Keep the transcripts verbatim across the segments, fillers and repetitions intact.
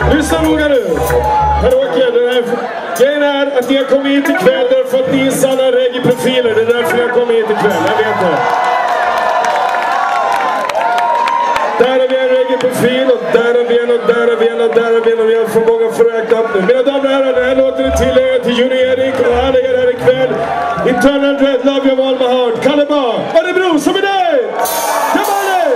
Lyssna noga nu. Karaoke, den här... Grejen är att jag kom hit ikväll därför att ni är sanna reggae-profiler. Det är därför jag kom hit ikväll, jag vet det. Där har vi en reggae-profil och där har vi en och där har vi en och där har vi en och vi har för många för att räkna upp nu. Mina damer och herrar, den här låten är tillägget till Juni Erik och alla er här ikväll. Internal Dread, Love You All My Heart. Kalle Ba, Örebro, som är dig! Kom on nu!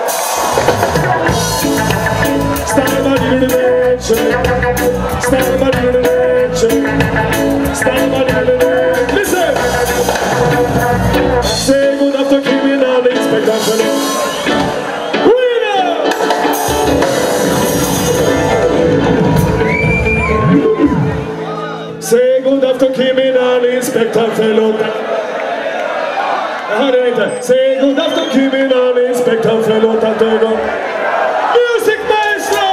Stand by the dimension. Stand by the dimension. Stand by the dimension. Listen! Say good after criminal inspector. Say good after criminal inspector, förlåt. Jag hörde det inte. Say good after criminal inspector, förlåt att ögon. Music maestro!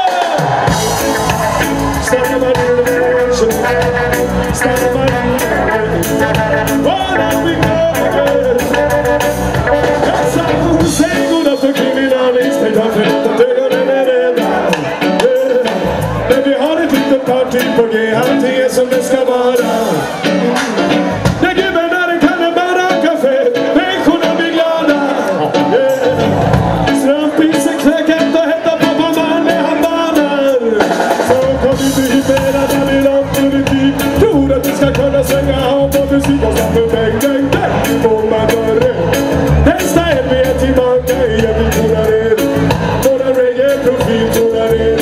Stand by the dimension. Stand by the dimension. What are we going? Say good after criminal inspector, förlåt att ögon. Men vi har ett litet party på G. Allting är som det ska vara. När gubben där kan det bara kaffe. Människorna blir glada. Strampisen kläcket och hetta pappa man med handbanar. Så kom inte hit med att vi långt politik. Tror att du ska kunna svänga om på musik och slappa bäng, bäng, bäng. Får man dörren. Nästa är vi tillbaka i en vi tonar er. Våra reggae-profil tonar er.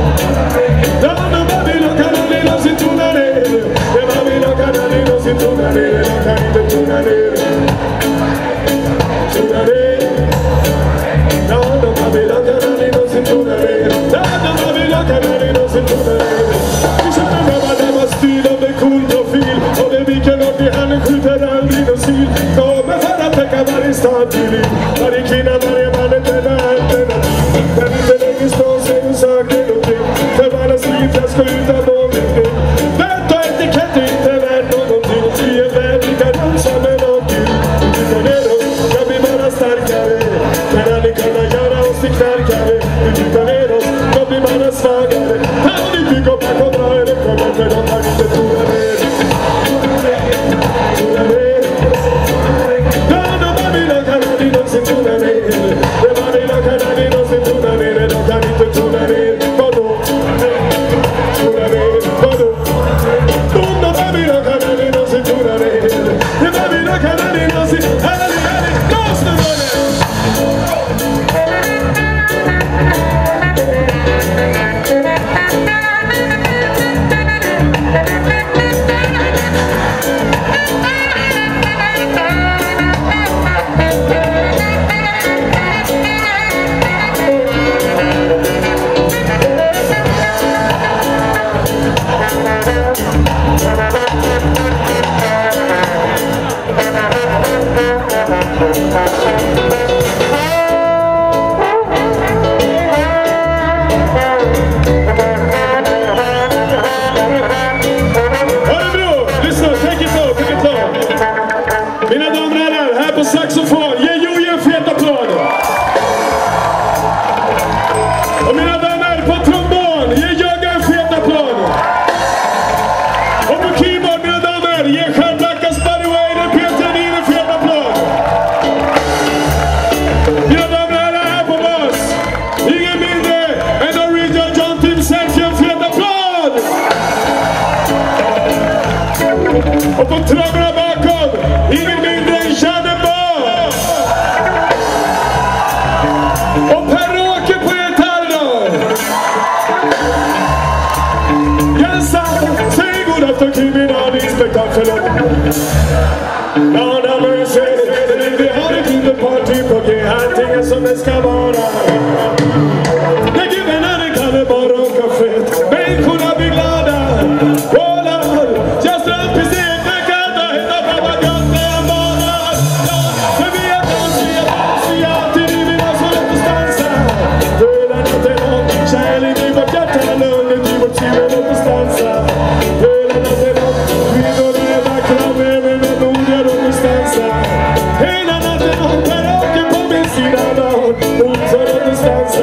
Varje kvinna, varje man, inte världen. Men inte längre stå sig och saker och ting. För varandras liv, jag ska utan någonting. Vänta och etikett är inte värt någonting. Vi är värd, vi kan dansa med någonting. Vi går ner oss, jag blir bara starkare. Men aldrig kunna göra oss till knarkare. Vi tittar ner oss, jag blir bara svagare. Här har ni byggt upp, här kommer jag, det kommer för de har inte trott mer. Trott mer. Och på trummorna bakom, ingen mindre än Janne Ba. Och Per-Åke på gitarren. Jensa, säg god afton kriminal inspektör, förlåt. Ja, när man säger, vi har ett litet party på G. Allting är som det ska vara. När gubben är det kan det bara åka fett. Människorna blir glada. Hela natten har Per-Åke på min sida. Hon tar en distansa.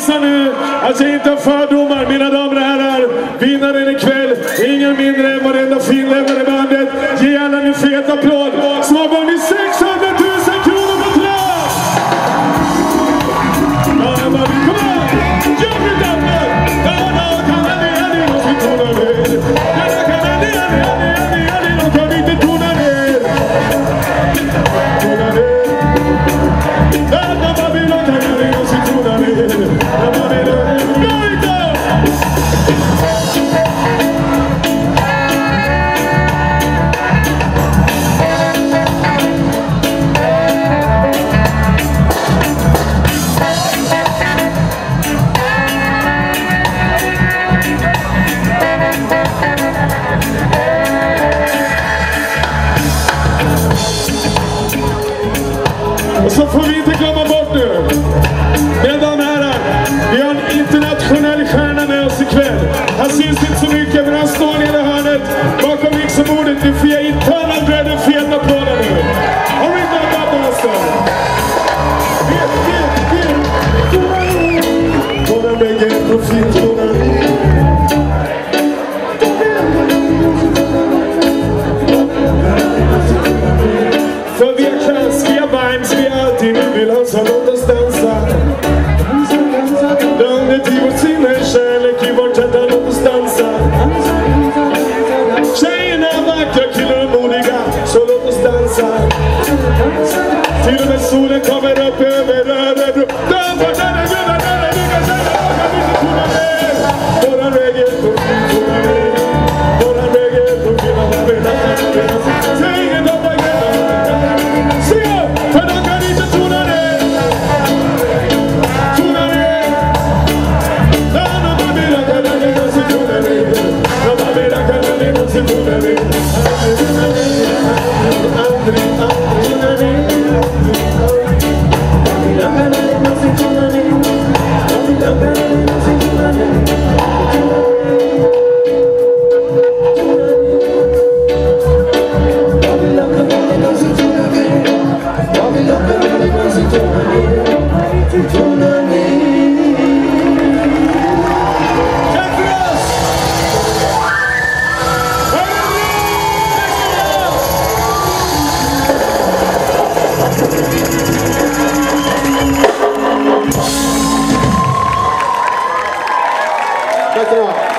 visa nu att jag inte har fördomar, mina damer och herrar. Vinnaren ikväll, ingen mindre än varenda finländare i bandet. Ge alla en fet applåd som har vunnit sexhundratusen kronor på plats! Ja, kom igen! Gör det där nu! Ja, då kan man det, det är något vi tonar ner. Ja, då kan man det, det, det, det, det, det, då kan vi inte tona ner. Tona ner. Ja, då var vi långt här, det är något vi tonar ner. Ja, då var vi långt. Right up! Och så får vi inte glömma bort nu, mina damer och herrar, vi har en internationell stjärna med oss ikväll. Han syns inte så mycket, men han står nere i hörnet bakom mixerbordet. Vi får ge interna bredden feta applåder nu. Har vi inte något alltså? Vet, vet, vet. På den väggen profiltånen. För vi har klass, vi har vibes, vi har alltid nu vill ha, så låt oss dansa. Lugnet i vårt sinne, kärlek i vårt hjärta, låt oss dansa. Tjejerna är vackra, killar är modiga, så låt oss dansa. Till och med solen kommer upp över Örebro. Dampa, där är gubbar, där är lyckas, där är kan vi inte tona ner. Våran regel, tona ner. Våran regel, tona ner. Säg en dag, för de kan inte tona ner. Tona ner. När de bara kan lägga sig tona ner. När de bara kan lägga sig tona ner. Aldrig, aldrig tona ner. Jag kan lägga sig tona ner. Jag kan lägga sig tona ner. Tack ska du ha.